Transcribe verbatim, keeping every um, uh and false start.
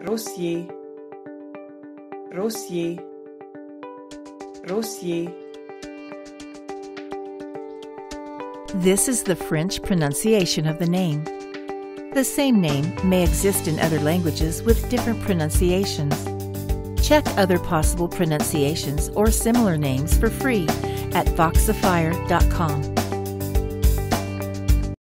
Rosier, Rosier, Rosier. This is the French pronunciation of the name. The same name may exist in other languages with different pronunciations. Check other possible pronunciations or similar names for free at voxifier dot com.